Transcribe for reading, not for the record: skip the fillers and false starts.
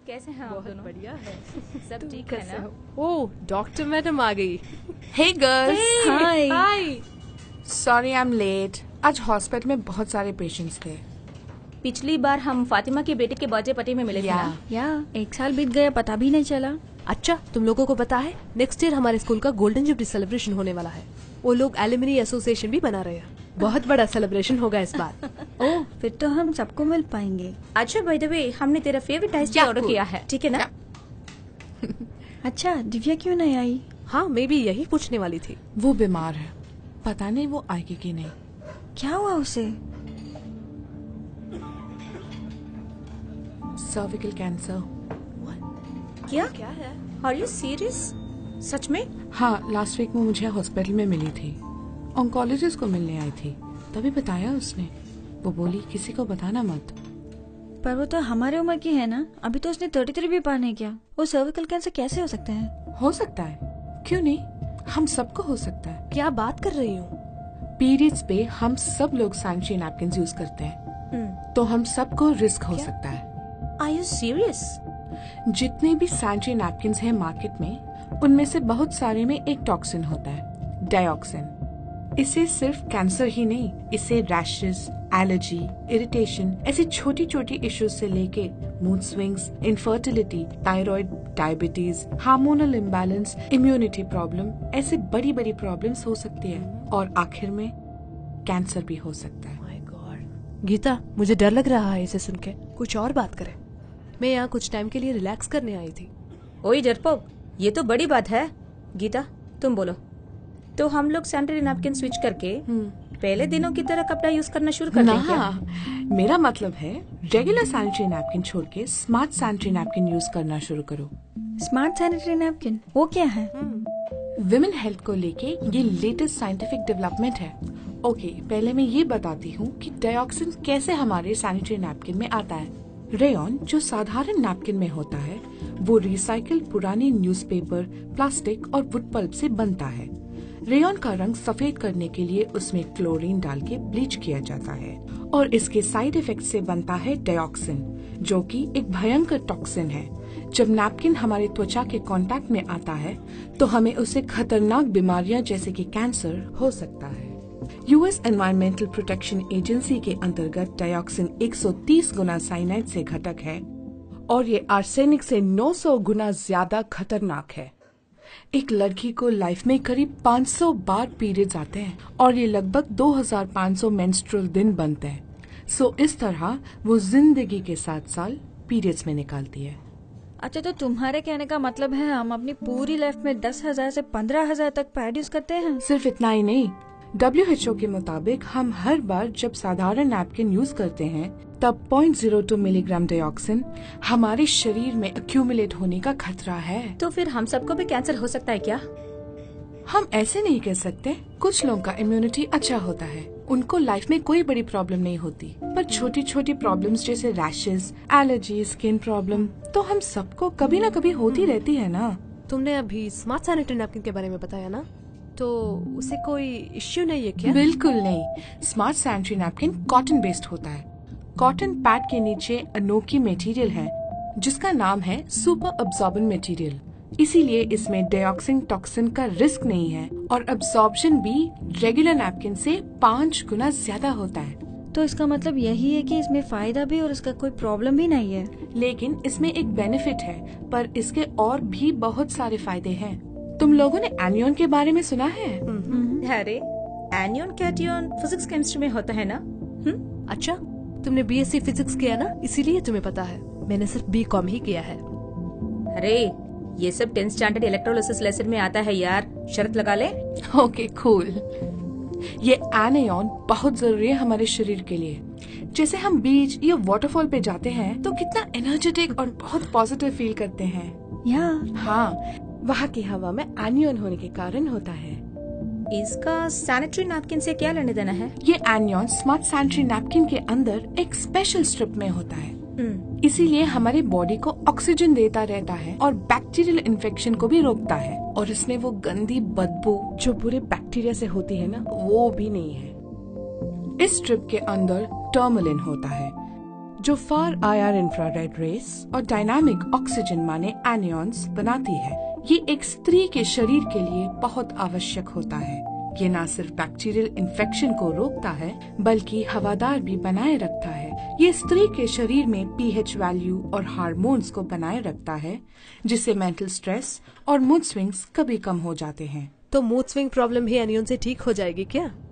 कैसे हैं आप बहुत दोनों? बढ़िया है। सब ठीक है ना? ओह, डॉक्टर मैडम आ गई। Hey girls, hi. Hi. sorry I'm late. आज हॉस्पिटल में बहुत सारे पेशेंट्स थे। पिछली बार हम फातिमा के बेटे के बर्थडे पार्टी में मिले थे ना? या 1 साल बीत गया, पता भी नहीं चला। अच्छा, तुम लोगों को पता है नेक्स्ट ईयर हमारे स्कूल का गोल्डन जुबली सेलिब्रेशन होने वाला है। वो लोग एलुमनी एसोसिएशन भी बना रहे हैं। बहुत बड़ा सेलिब्रेशन होगा इस बार। ओह, फिर तो हम सबको मिल पाएंगे। अच्छा बाय द वे, हमने तेरा फेवरेट आइस टी ऑर्डर किया है, ठीक है ना? अच्छा, दिव्या क्यों नहीं आई? हाँ, मैं भी यही पूछने वाली थी। वो बीमार है, पता नहीं वो आएगी कि नहीं। क्या हुआ उसे? Cervical cancer. क्या है? Are you serious? सच में? हाँ, लास्ट वीक वो मुझे हॉस्पिटल में मिली थी। ऑन्कोलॉजिस्ट को मिलने आई थी, तभी बताया उसने। वो बोली किसी को बताना मत। पर वो तो हमारे उम्र की है ना, अभी तो उसने 33 भी पार नहीं किया। वो सर्विकल कैंसर कैसे हो सकता है? हो सकता है, क्यों नहीं, हम सबको हो सकता है। क्या बात कर रही हूँ? पीरियड्स पे हम सब लोग सैनिटरी नैपकिन यूज करते हैं, तो हम सबको रिस्क हो सकता है। Are you serious? जितने भी सैनिटरी नैपकिन हैं मार्केट में, उनमें से बहुत सारे में एक टॉक्सिन होता है, डाइऑक्सिन। इससे सिर्फ कैंसर ही नहीं, इससे रैशेस, एलर्जी, इरिटेशन, ऐसी छोटी छोटी इश्यूज से लेके mood swings, infertility, thyroid, diabetes, hormonal imbalance, immunity problem, ऐसे बड़ी बड़ी प्रॉब्लम्स हो सकती है, और आखिर में कैंसर भी हो सकता है। My God. गीता, मुझे डर लग रहा है इसे सुन के। कुछ और बात करें। मैं यहाँ कुछ टाइम के लिए रिलैक्स करने आई थी। ओए डरपोक, ये तो बड़ी बात है। गीता, तुम बोलो। तो हम लोग सैनिटरी नैपकिन स्विच करके पहले दिनों की तरह कपड़ा यूज करना शुरू कर दें क्या? ना, मेरा मतलब है रेगुलर सैनिटरी नैपकिन छोड़ के स्मार्ट सैनिटरी नैपकिन यूज करना शुरू करो। स्मार्ट सैनिटरी नैपकिन, वो क्या है? विमेन हेल्थ को लेके ये लेटेस्ट साइंटिफिक डेवलपमेंट है। ओके, पहले मैं ये बताती हूँ कि डाइऑक्सिन कैसे हमारे सैनिटरी नैपकिन में आता है। रेयॉन जो साधारण नैपकिन में होता है, वो रिसाइकिल पुराने न्यूज़पेपर, प्लास्टिक और वुड पल्प से बनता है। रेयॉन का रंग सफेद करने के लिए उसमें क्लोरीन डाल के ब्लीच किया जाता है, और इसके साइड इफेक्ट से बनता है डाइऑक्सिन, जो कि एक भयंकर टॉक्सिन है। जब नैपकिन हमारे त्वचा के कांटेक्ट में आता है, तो हमें उससे खतरनाक बीमारियां जैसे कि कैंसर हो सकता है। यूएस एनवायरमेंटल प्रोटेक्शन एजेंसी के अंतर्गत डाइऑक्सिन 130 गुना साइनाइड से घटक है, और ये आर्सेनिक से 900 गुना ज्यादा खतरनाक है। एक लड़की को लाइफ में करीब 500 बार पीरियड्स आते हैं, और ये लगभग 2500 मेंस्ट्रुअल दिन बनते हैं। सो इस तरह वो जिंदगी के 7 साल पीरियड्स में निकालती है। अच्छा, तो तुम्हारे कहने का मतलब है हम अपनी पूरी लाइफ में 10,000 से 15,000 तक पैड यूज करते हैं? सिर्फ इतना ही नहीं, WHO के मुताबिक हम हर बार जब साधारण नैपकिन यूज करते हैं, तब 0.02 मिलीग्राम डाइऑक्सिन हमारे शरीर में एक्यूमुलेट होने का खतरा है। तो फिर हम सबको भी कैंसर हो सकता है क्या? हम ऐसे नहीं कह सकते। कुछ लोगों का इम्यूनिटी अच्छा होता है, उनको लाइफ में कोई बड़ी प्रॉब्लम नहीं होती, पर छोटी छोटी प्रॉब्लम्स जैसे रैशेस, एलर्जी, स्किन प्रॉब्लम तो हम सबको कभी न कभी होती रहती है ना। तुमने अभी स्मार्ट सैनिटरी नैपकिन के बारे में बताया ना, तो उसे कोई इश्यू नहीं है क्या? बिल्कुल नहीं। Smart sanitary napkin cotton based होता है। कॉटन पैड के नीचे अनोखी मटेरियल है जिसका नाम है सुपर अब्सॉर्बेंट मटेरियल, इसीलिए इसमें डाइऑक्सिन टॉक्सिन का रिस्क नहीं है, और अब्सॉर्प्शन भी रेगुलर नैपकिन से 5 गुना ज्यादा होता है। तो इसका मतलब यही है कि इसमें फायदा भी और इसका कोई प्रॉब्लम भी नहीं है। लेकिन इसमें एक बेनिफिट है, पर इसके और भी बहुत सारे फायदे हैं। तुम लोगों ने एनियन के बारे में सुना है? अरे एनियन कैटियन फिजिक्स केमिस्ट्री में होता है ना? अच्छा, तुमने बीएससी फिजिक्स किया ना, इसीलिए तुम्हें पता है। मैंने सिर्फ बीकॉम ही किया है। अरे ये सब 10th स्टैंडर्ड इलेक्ट्रोलिसिस लेसन में आता है यार, शर्त लगा ले। Okay cool. ये एनियन बहुत जरूरी है हमारे शरीर के लिए। जैसे हम बीच या वाटरफॉल पे जाते हैं तो कितना एनर्जेटिक और बहुत पॉजिटिव फील करते हैं। या हाँ, वहाँ की हवा में एनियन होने के कारण होता है। इसका सैनिटरी नैपकिन से क्या लेने देना है? ये एनियन स्मार्ट सैनिटरी नैपकिन के अंदर एक स्पेशल स्ट्रिप में होता है, इसीलिए हमारी बॉडी को ऑक्सीजन देता रहता है और बैक्टीरियल इन्फेक्शन को भी रोकता है, और इसमें वो गंदी बदबू जो पूरे बैक्टीरिया से होती है ना, वो भी नहीं है। इस स्ट्रिप के अंदर टर्मलिन होता है जो फार IR इंफ्रारेड रेस और डायनामिक ऑक्सीजन माने एनियॉन्स बनाती है। ये एक स्त्री के शरीर के लिए बहुत आवश्यक होता है। ये न सिर्फ बैक्टीरियल इन्फेक्शन को रोकता है बल्कि हवादार भी बनाए रखता है। ये स्त्री के शरीर में pH वैल्यू और हार्मोन्स को बनाए रखता है, जिससे मेंटल स्ट्रेस और मूड स्विंग्स कभी कम हो जाते हैं। तो मूड स्विंग प्रॉब्लम भी एनियन से ठीक हो जाएगी क्या?